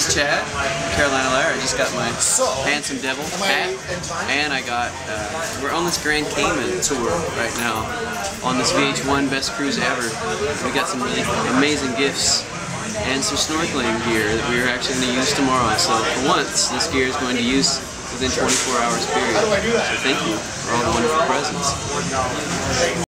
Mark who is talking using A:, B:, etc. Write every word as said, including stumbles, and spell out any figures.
A: This is Chad, Carolina Lair. I just got my Handsome Devil hat, and I got, uh, we're on this Grand Cayman tour right now, on this V H one Best Cruise Ever. We got some really amazing gifts and some snorkeling gear that we are actually going to use tomorrow. So for once, this gear is going to use within twenty-four hours period. So thank you for all the wonderful presents.